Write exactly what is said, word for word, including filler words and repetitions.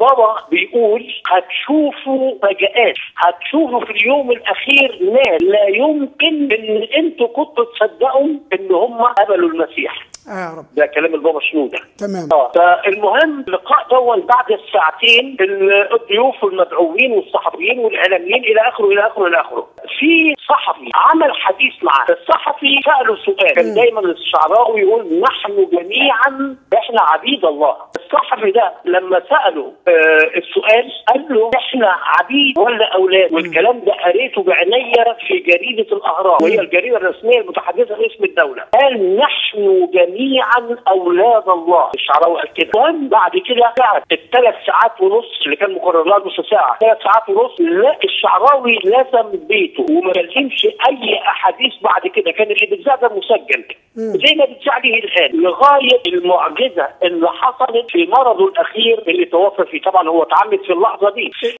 البابا بيقول هتشوفوا فجآت، هتشوفوا في اليوم الاخير ناس لا يمكن ان انتوا كنتوا تصدقوا ان هم قبلوا المسيح. اه يا رب. ده كلام البابا شنودة. تمام. اه فالمهم اللقاء دون بعد الساعتين الضيوف والمدعوين والصحفيين والاعلاميين الى اخره الى اخره الى اخره. في صحفي عمل حديث معاه، الصحفي ساله سؤال، كان دايما الشعراوي يقول نحن جميعا احنا عبيد الله. الصحفي ده لما ساله آه السؤال قال له احنا عبيد ولا اولاد؟ والكلام ده قريته بعينيا في جريده الاهرام وهي الجريده الرسميه المتحدثه باسم الدوله. قال نحن جميعا اولاد الله. الشعراوي قال كده. المهم بعد كده بعد الثلاث ساعات ونص اللي كان مقرر لها نص ساعه، ثلاث ساعات ونص، لا الشعراوي لزم بيته وما كلمش اي احاديث بعد كده. كان اللي بيتذاع ده مسجل زي ما بيتذاع ليه الان لغايه المعجزه اللي حصلت في مرضه الاخير اللي توفى فيه. طبعا هو اتعمد في اللحظه دي.